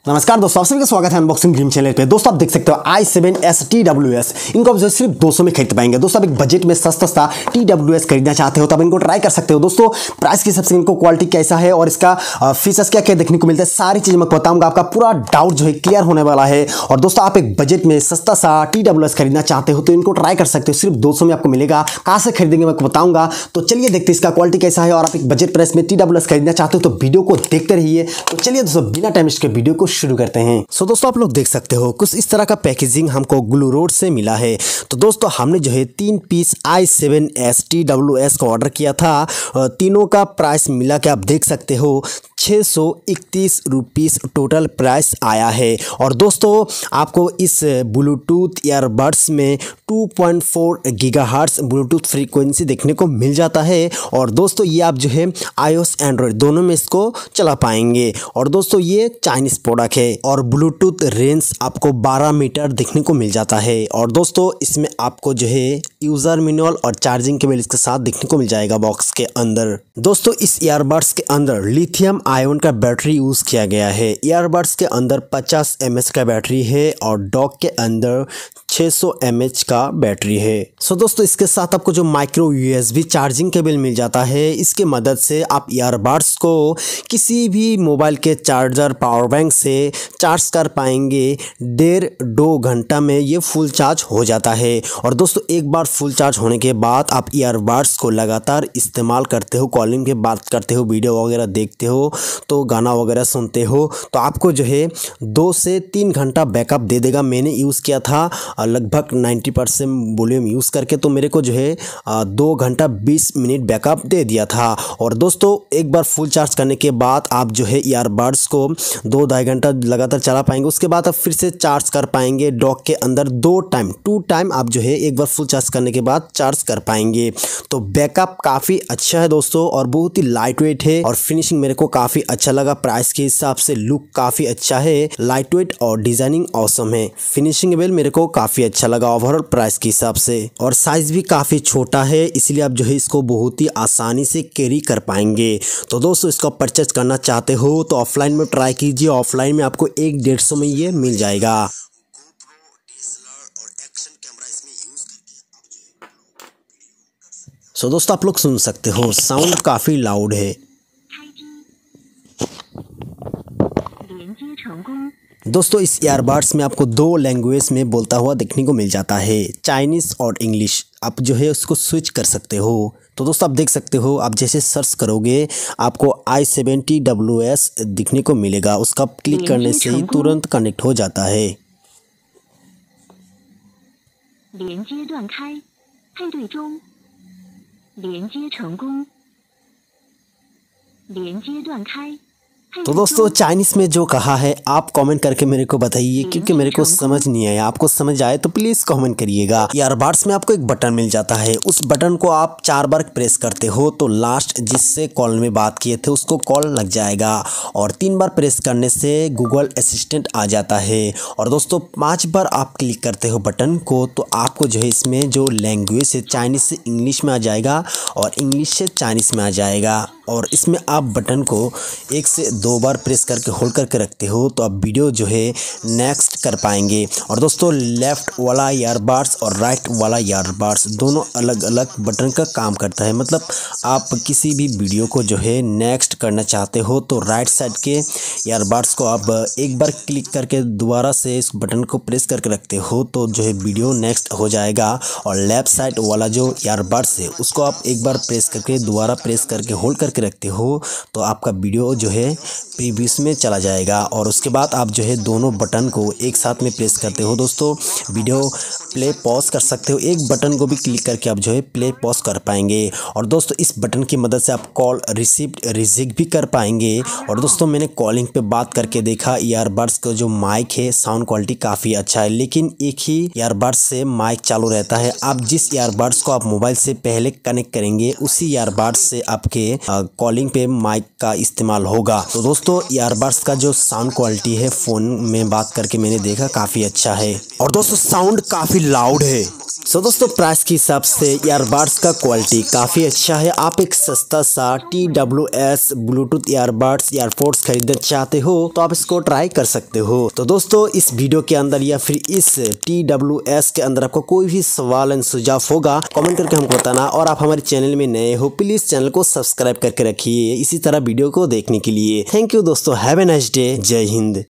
नमस्कार दोस्तों, आप सभी का स्वागत है अनबॉक्सिंग ड्रीम चैनल पे। दोस्तों आप देख सकते हो i7s TWS, इनको आप जो सिर्फ 200 में खरीद पाएंगे। दोस्तों आप एक बजट में सस्ता सा TWS खरीदना चाहते हो तो आप इनको ट्राई कर सकते हो। दोस्तों प्राइस के हिसाब से इनको क्वालिटी कैसा है और इसका फीचर्स क्या क्या देखने को मिलता है, सारी चीजें मैं बताऊंगा। आपका पूरा डाउट जो है क्लियर होने वाला है। और दोस्तों आप एक बजट में सस्ता सा TWS खरीदना चाहते हो तो इनको ट्राई कर सकते हो, सिर्फ 200 में आपको मिलेगा। कहाँ से खरीदेंगे मैं बताऊंगा, तो चलिए देखते हैं इसका क्वालिटी कैसा है। और आप एक बजट प्राइस में TWS खरीदना चाहते हो तो वीडियो को देखते रहिए। तो चलिए दोस्तों बिना टाइम इसके वीडियो को शुरू करते हैं। सो दोस्तों आप लोग देख सकते हो कुछ इस तरह का पैकेजिंग हमको ग्लू रोड से मिला है। तो दोस्तों हमने जो है 3 पीस i7s TWS का ऑर्डर किया था। तीनों का प्राइस मिला के आप देख सकते हो 631 रुपीस टोटल प्राइस आया है। और दोस्तों आपको इस ब्लूटूथ ईयरबड्स में 2.4 गीगाहर्ट्ज़ ब्लूटूथ फ्रीक्वेंसी देखने को मिल जाता है। और दोस्तों ये आप जो है iOS एंड्रॉयड दोनों में इसको चला पाएंगे। और दोस्तों ये चाइनीज़ प्रोडक्ट है और ब्लूटूथ रेंज आपको 12 मीटर देखने को मिल जाता है। और दोस्तों इसमें आपको जो है यूज़र मैनुअल और चार्जिंग केबल इसके साथ देखने को मिल जाएगा बॉक्स के अंदर। दोस्तों इस ईयरबड्स के अंदर लिथियम आयन का बैटरी यूज़ किया गया है। ईयरबड्स के अंदर 50 mAh का बैटरी है और डॉक के अंदर 600 mAh का बैटरी है। सो दोस्तों इसके साथ आपको जो माइक्रो USB चार्जिंग केबल मिल जाता है, इसके मदद से आप ईयरबड्स को किसी भी मोबाइल के चार्जर पावर बैंक से चार्ज कर पाएंगे। 1.5-2 घंटा में ये फुल चार्ज हो जाता है। और दोस्तों एक बार फुल चार्ज होने के बाद आप ईयरबड्स को लगातार इस्तेमाल करते हो, कॉलिंग पे बात करते हो, वीडियो वगैरह देखते हो, तो गाना वगैरह सुनते हो, तो आपको जो है 2 से 3 घंटा बैकअप दे देगा। मैंने यूज़ किया था लगभग 90% वॉल्यूम यूज़ करके, तो मेरे को जो है 2 घंटा 20 मिनट बैकअप दे दिया था। और दोस्तों एक बार फुल चार्ज करने के बाद आप जो है ईयरबड्स को 2-2.5 घंटा लगातार चला पाएंगे। उसके बाद आप फिर से चार्ज कर पाएंगे डॉक के अंदर 2 टाइम आप जो है एक बार फुल चार्ज करने के बाद चार्ज कर पाएंगे। तो बैकअप काफ़ी अच्छा है दोस्तों और बहुत ही लाइट वेट है और फिनिशिंग मेरे को काफ़ी अच्छा लगा। प्राइस के हिसाब से लुक काफ़ी अच्छा है, लाइट वेट और डिज़ाइनिंग ऑसम है। फिनिशिंग लेवल मेरे को काफ़ी अच्छा लगा ओवरऑल प्राइस के हिसाब से। और साइज़ भी काफ़ी छोटा है, इसलिए आप जो है इसको बहुत ही आसानी से कैरी कर पाएंगे। तो दोस्तों इसको परचेज करना चाहते हो तो ऑफलाइन में ट्राई कीजिए। ऑफलाइन में आपको 1-150 में ये मिल जाएगा। सो दोस्तों आप लोग सुन सकते हो साउंड काफ़ी लाउड है। दोस्तों इस ईयरबड्स में आपको 2 लैंग्वेज में बोलता हुआ देखने को मिल जाता है, चाइनीज़ और इंग्लिश। आप जो है उसको स्विच कर सकते हो। तो दोस्तों आप देख सकते हो, आप जैसे सर्च करोगे आपको i7 TWS दिखने को मिलेगा। उसका क्लिक करने से ही तुरंत कनेक्ट हो जाता है। तो दोस्तों चाइनीज़ में जो कहा है आप कमेंट करके मेरे को बताइए, क्योंकि मेरे को समझ नहीं आया। आपको समझ आए तो प्लीज़ कमेंट करिएगा। ईयरबड्स में आपको एक बटन मिल जाता है, उस बटन को आप 4 बार प्रेस करते हो तो लास्ट जिससे कॉल में बात किए थे उसको कॉल लग जाएगा। और 3 बार प्रेस करने से गूगल असिस्टेंट आ जाता है। और दोस्तों 5 बार आप क्लिक करते हो बटन को तो आपको जो है इसमें जो लैंग्वेज है चाइनीज़ से इंग्लिश में आ जाएगा और इंग्लिश से चाइनीज़ में आ जाएगा। और इसमें आप बटन को 1 से 2 बार प्रेस करके होल्ड करके रखते हो तो आप वीडियो जो है नेक्स्ट कर पाएंगे। और दोस्तों लेफ़्ट वाला ईयरबड्स और राइट वाला ईयरबड्स दोनों अलग अलग बटन का काम करता है। मतलब आप किसी भी वीडियो को जो है नेक्स्ट करना चाहते हो तो राइट साइड के ईयरबड्स को आप एक बार क्लिक करके दोबारा से इस बटन को प्रेस करके रखते हो तो जो है वीडियो नेक्स्ट हो जाएगा। और लेफ़्ट साइड वाला जो ईयरबड्स है उसको आप एक बार प्रेस करके दोबारा प्रेस करके होल्ड करके रखते हो तो आपका वीडियो जो है प्रीवियस में चला जाएगा। और उसके बाद आप जो है दोनों बटन को एक साथ में प्रेस करते हो दोस्तों वीडियो प्ले पॉज कर सकते हो। एक बटन को भी क्लिक करके आप जो है प्ले पॉज कर पाएंगे। और दोस्तों इस बटन की मदद से आप कॉल रिसीव भी कर पाएंगे। और दोस्तों मैंने कॉलिंग पे बात करके देखा, ईयरबड्स का जो माइक है साउंड क्वालिटी काफ़ी अच्छा है, लेकिन एक ही ईयरबड्स से माइक चालू रहता है। आप जिस ईयरबड्स को आप मोबाइल से पहले कनेक्ट करेंगे उसी ईयरबड्स से आपके कॉलिंग पे माइक का इस्तेमाल होगा। तो दोस्तों ईयरबड्स का जो साउंड क्वालिटी है फ़ोन में बात करके मैंने देखा काफ़ी अच्छा है। और दोस्तों साउंड काफ़ी लाउड है, सो दोस्तों प्राइस के हिसाब से ईयरबड्स का क्वालिटी काफ़ी अच्छा है। आप एक सस्ता सा TWS ब्लूटूथ ईयरबड्स ईयरपोड्स खरीदना चाहते हो तो आप इसको ट्राई कर सकते हो। तो दोस्तों इस वीडियो के अंदर या फिर इस TWS के अंदर आपको कोई भी सवाल एंड सुझाव होगा कमेंट करके हमको बताना। और आप हमारे चैनल में नए हो प्लीज़ चैनल को सब्सक्राइब करके रखिए इसी तरह वीडियो को देखने के लिए। थैंक यू दोस्तों, हैव ए नाइस डे, जय हिंद।